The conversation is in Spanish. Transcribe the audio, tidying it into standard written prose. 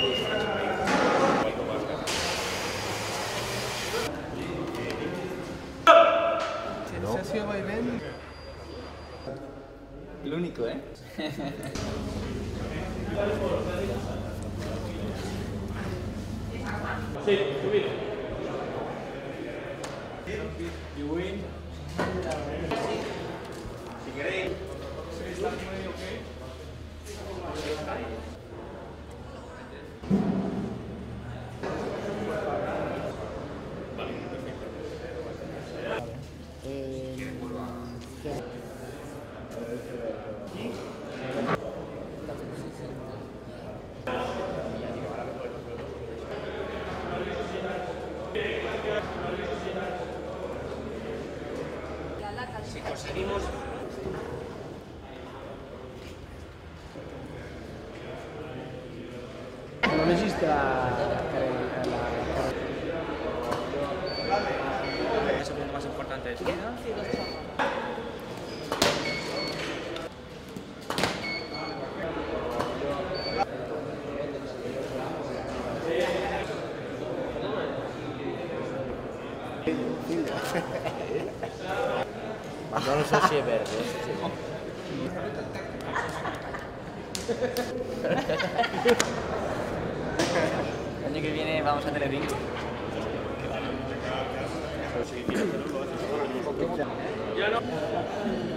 Sessió vaivent. L'único, ¿eh? Sí, subir. You win. Si queréis. Si conseguimos... Non esiste la Eso es lo más importante. No lo sé si es verde. El año que viene vamos a Televín. Ya no.